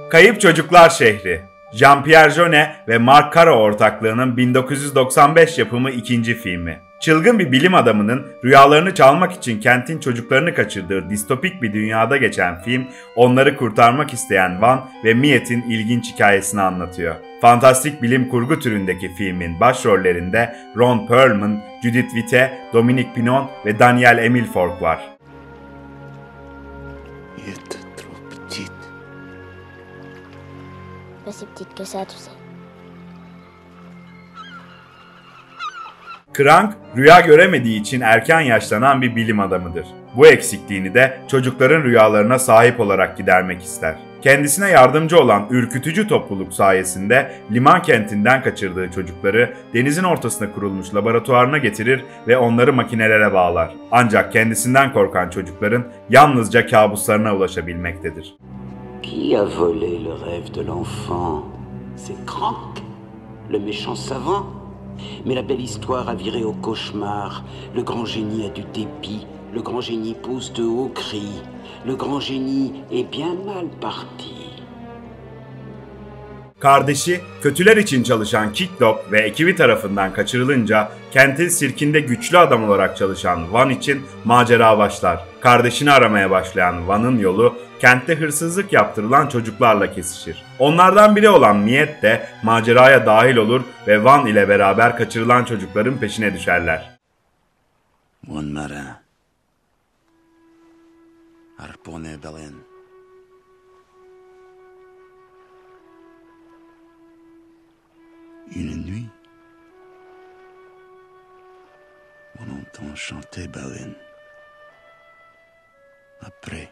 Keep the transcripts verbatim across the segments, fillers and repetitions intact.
Kayıp Çocuklar Şehri, Jean-Pierre Jeunet ve Marc Caro ortaklığının bin dokuz yüz doksan beş yapımı ikinci filmi. Çılgın bir bilim adamının rüyalarını çalmak için kentin çocuklarını kaçırdığı distopik bir dünyada geçen film, onları kurtarmak isteyen Van ve Miette'in ilginç hikayesini anlatıyor. Fantastik bilim kurgu türündeki filmin başrollerinde Ron Perlman, Judith Witté, Dominique Pinon ve Daniel Emilfork var. Pas si petite que ça, tu sais. Crank, rüya göremediği için erken yaşlanan bir bilim adamıdır. Bu eksikliğini de çocukların rüyalarına sahip olarak gidermek ister. Kendisine yardımcı olan ürkütücü topluluk sayesinde liman kentinden kaçırdığı çocukları denizin ortasına kurulmuş laboratuvarına getirir ve onları makinelere bağlar. Ancak kendisinden korkan çocukların yalnızca kabuslarına ulaşabilmektedir. Qui a volé le rêve de l'enfant? C'est Crank, le méchant savant. Mais la belle histoire a viré au cauchemar. Le grand génie a du dépit. Le grand génie pousse de hauts cris. Le grand génie est bien mal parti. Kardeşi, kötüler için çalışan Kiklop ve ekibi tarafından kaçırılınca kentin sirkinde güçlü adam olarak çalışan Van için macera başlar. Kardeşini aramaya başlayan Van'ın yolu kentte hırsızlık yaptırılan çocuklarla kesişir. Onlardan biri olan Miette de maceraya dahil olur ve Van ile beraber kaçırılan çocukların peşine düşerler. One matin, harponné Berlin. Une nuit, on entend chanter Berlin. Après,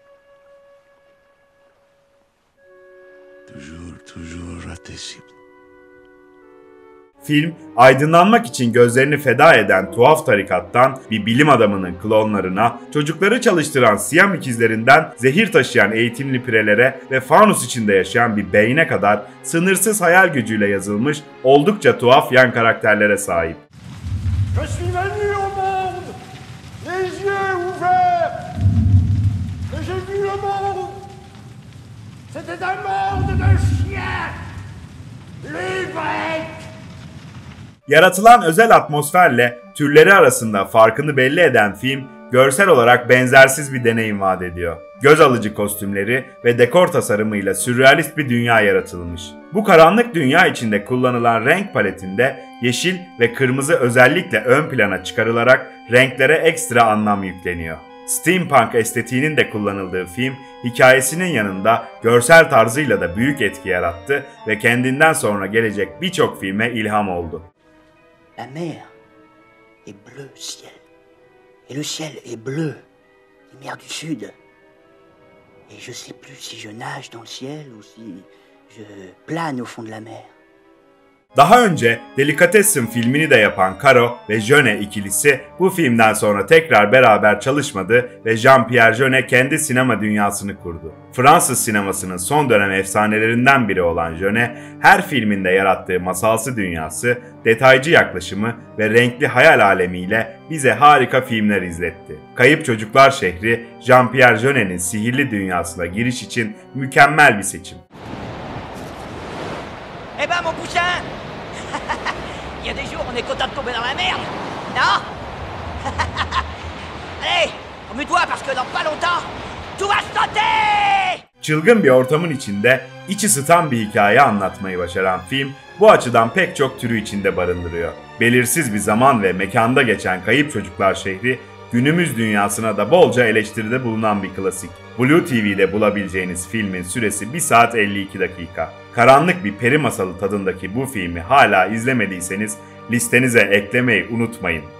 toujours, toujours accessible. Film, aydınlanmak için gözlerini feda eden tuhaf tarikattan bir bilim adamının klonlarına, çocukları çalıştıran Siyam ikizlerinden zehir taşıyan eğitimli pirelere ve fanus içinde yaşayan bir beyne kadar sınırsız hayal gücüyle yazılmış oldukça tuhaf yan karakterlere sahip. Je suis venu au monde, les yeux ouverts, et j'ai vu le monde. C'était un monde de chiens, livrés. Yaratılan özel atmosferle türleri arasında farkını belli eden film, görsel olarak benzersiz bir deneyim vaat ediyor. Göz alıcı kostümleri ve dekor tasarımıyla sürrealist bir dünya yaratılmış. Bu karanlık dünya içinde kullanılan renk paletinde yeşil ve kırmızı özellikle ön plana çıkarılarak renklere ekstra anlam yükleniyor. Steampunk estetiğinin de kullanıldığı film, hikayesinin yanında görsel tarzıyla da büyük etki yarattı ve kendinden sonra gelecek birçok filme ilham oldu. La mer est bleu ciel, et le ciel est bleu, les mers du sud. Et je sais plus si je nage dans le ciel ou si je plane au fond de la mer. Daha önce Delicatessen filmini de yapan Caro ve Jeunet ikilisi bu filmden sonra tekrar beraber çalışmadı ve Jean-Pierre Jeunet kendi sinema dünyasını kurdu. Fransız sinemasının son dönem efsanelerinden biri olan Jeunet, her filminde yarattığı masalsı dünyası, detaycı yaklaşımı ve renkli hayal alemiyle bize harika filmler izletti. Kayıp Çocuklar Şehri, Jean-Pierre Jeunet'in sihirli dünyasına giriş için mükemmel bir seçim. Eh ben mon poussin, il y a des jours on est content de tomber dans la merde, non? Allez, remue-toi parce que dans pas longtemps, tout va sauter! Çılgın bir ortamın içinde iç ısıtan bir hikaye anlatmayı başaran film, bu açıdan pek çok türü içinde barındırıyor. Belirsiz bir zaman ve mekanda geçen Kayıp Çocuklar Şehri, günümüz dünyasına da bolca eleştiride bulunan bir klasik. Blue T V'de bulabileceğiniz filmin süresi bir saat elli iki dakika. Karanlık bir peri masalı tadındaki bu filmi hala izlemediyseniz listenize eklemeyi unutmayın.